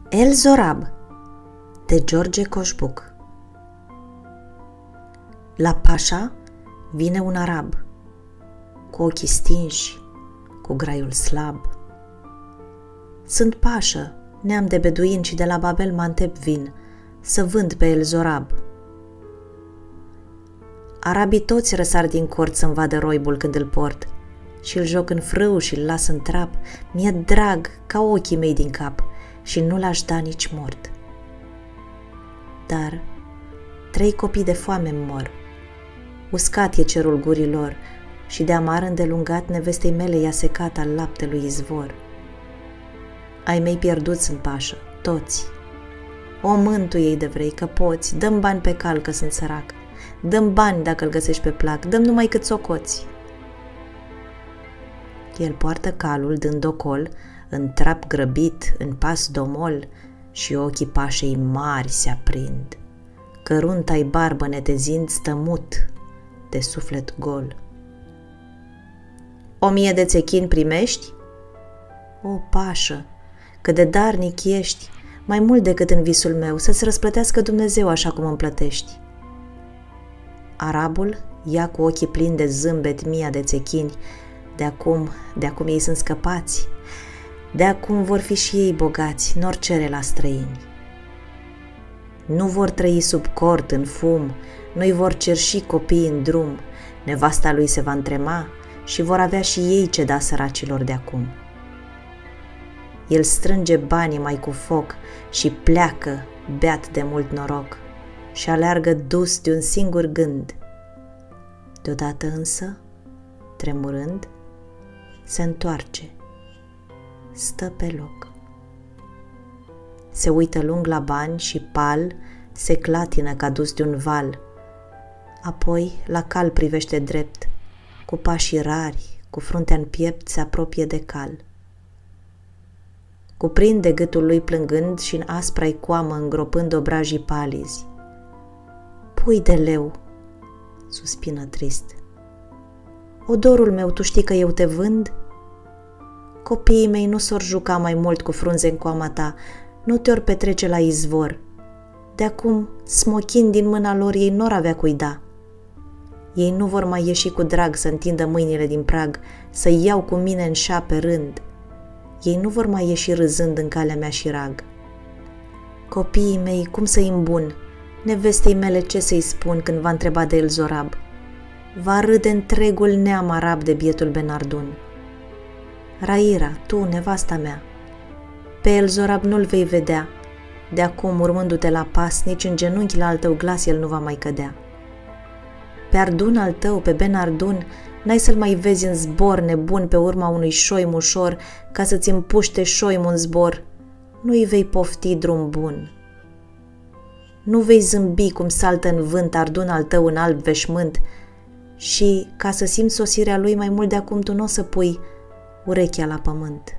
El Zorab de George Coșbuc. La Pașa vine un arab, cu ochii stinși, cu graiul slab. Sunt pașă, neam de beduin și de la Babel Manteb vin, să vând pe El Zorab. Arabii toți răsar din cort să-mi vadă roibul când îl port și îl joc în frâu și îl las în trap. Mi-e drag ca ochii mei din cap și nu l-aș da nici mort. Dar 3 copii de foame mor, uscat e cerul gurilor și de amar îndelungat nevestei mele i-a secat al laptelui izvor. Ai mei pierduți în pașă, toți. O mântuie-i de vrei că poți, dă-mi bani pe cal că sunt sărac, dă-mi bani dacă îl găsești pe plac, dă-mi numai cât socoți. El poartă calul dând ocol, în trap grăbit, în pas domol, și ochii pașei mari se aprind. Cărunta-i barbă netezind stă mut, de suflet gol. 1000 de țechini primești? O, pașă, cât de darnic ești, mai mult decât în visul meu, să-ți răsplătească Dumnezeu așa cum îmi plătești. Arabul ia cu ochii plini de zâmbet 1000 de țechini. De acum ei sunt scăpați, de acum vor fi și ei bogați, n-or cere la străini. Nu vor trăi sub cort în fum, nu-i vor cerși copiii în drum, nevasta lui se va întrema și vor avea și ei ce da săracilor de acum. El strânge banii mai cu foc și pleacă, beat de mult noroc, și aleargă dus de un singur gând. Deodată însă, tremurând, se întoarce, stă pe loc. Se uită lung la bani și pal se clatină ca dus de un val. Apoi la cal privește drept, cu pașii rari, cu fruntea în piept se apropie de cal. Cuprinde gâtul lui plângând și în aspra-i coamă îngropând obrajii palizi. Pui de leu, suspină trist. O, dorul meu, tu știi că eu te vând? Copiii mei nu s-or juca mai mult cu frunze în coama ta, nu te-or petrece la izvor. De acum, smochin din mâna lor ei n-or avea cui da. Ei nu vor mai ieși cu drag să întindă mâinile din prag, să iau cu mine în șa pe rând. Ei nu vor mai ieși râzând în calea mea și rag. Copiii mei, cum să-i îmbun? Nevestei mele ce să-i spun când va întreba de El Zorab? Va râde întregul neam arab de bietul Benardun. Raira, tu, nevasta mea, pe El Zorab nu-l vei vedea. De acum, urmându-te la pas, nici în genunchile al tău glas el nu va mai cădea. Pe Ardun al tău, pe Benardun, n-ai să-l mai vezi în zbor nebun pe urma unui șoim ușor, ca să-ți împuște șoimul în zbor. Nu-i vei pofti drum bun. Nu vei zâmbi cum saltă în vânt Ardun al tău în alb veșmânt și, ca să simți sosirea lui, mai mult de acum tu n-o să pui urechea la pământ.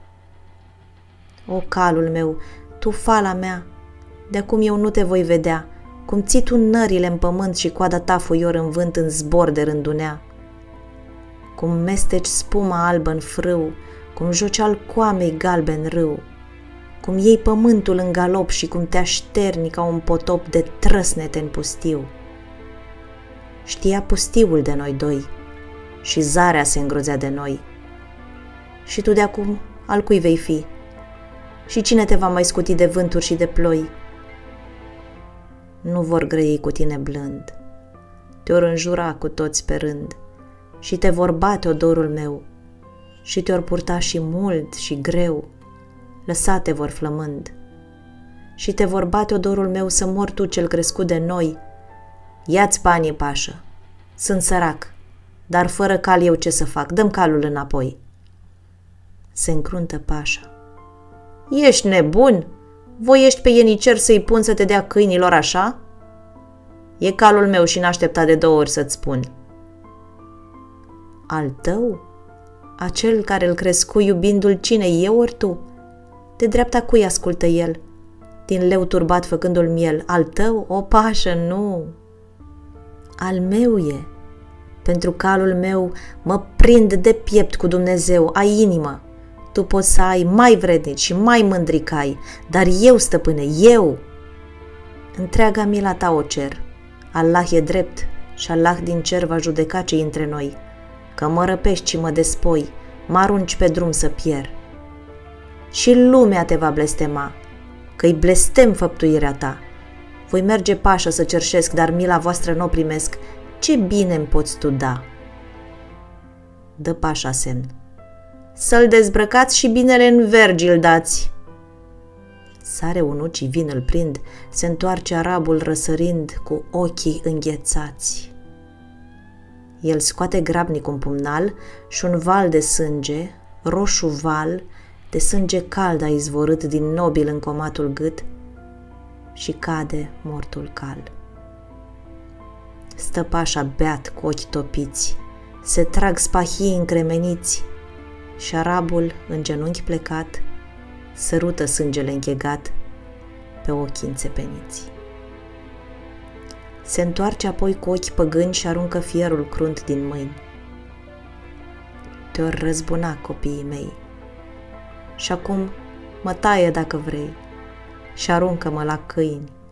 O, calul meu, tu, fala mea, de acum eu nu te voi vedea, cum ții tu nările în pământ și coada ta fuior în vânt în zbor de rândunea. Cum mesteci spuma albă în frâu, cum joci al coamei galben râu, cum iei pământul în galop și cum te așterni ca un potop de trăsnete în pustiu. Știa pustiul de noi doi și zarea se îngrozea de noi. Și tu de acum al cui vei fi? Și cine te va mai scuti de vânturi și de ploi? Nu vor grăi cu tine blând, te-or înjura cu toți pe rând și te vor bate, odorul meu, și te-or purta și mult și greu, lăsate vor flămând. Și te vor bate, odorul meu, să mor tu cel crescut de noi. Ia-ți banii, pașă, sunt sărac, dar fără cal eu ce să fac, dă-mi calul înapoi. Se încruntă pașa. Ești nebun? Voiești pe ienicer să-i pun să te dea câinilor așa? E calul meu și n-aștepta de 2 ori să-ți spun. Al tău? Acel care îl crescu iubindu-l cine, eu ori tu? De dreapta cui ascultă el? Din leu turbat făcându-l miel. Al tău? O, pașă, nu! Al meu e. Pentru calul meu mă prind de piept cu Dumnezeu, ai inimă. Tu poți să ai mai vrednici și mai mândri cai, dar eu, stăpâne, eu! Întreaga mila ta o cer. Allah e drept și Allah din cer va judeca ce între noi, că mă răpești și mă despoi, mă arunci pe drum să pierd. Și lumea te va blestema, că-i blestem făptuirea ta. Voi merge pașă să cerșesc, dar mila voastră n-o primesc. Ce bine îmi poți tu da? Dă pașa semn. Să-l dezbrăcați și binele în vergi îl dați. Sare unucii, vin îl prind, se întoarce arabul răsărind cu ochii înghețați. El scoate grabnic un pumnal și un val de sânge, roșu val, de sânge cald a izvorât din nobil încomatul gât și cade mortul cal. Stă pașa beat cu ochi topiți, se trag spahii încremeniți și arabul, în genunchi plecat, sărută sângele închegat pe ochii înțepeniți. Se întoarce apoi cu ochi păgâni și aruncă fierul crunt din mâini. Te-or răzbuna copiii mei și acum mă taie dacă vrei și aruncă-mă la câini.